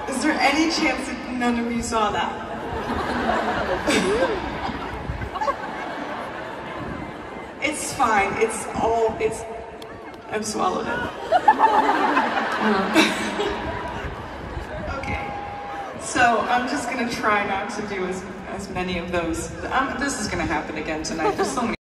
Is there any chance that none of you saw that? It's fine. I've swallowed it. Okay. So I'm just gonna try not to do as many of those. This is gonna happen again tonight. There's so many.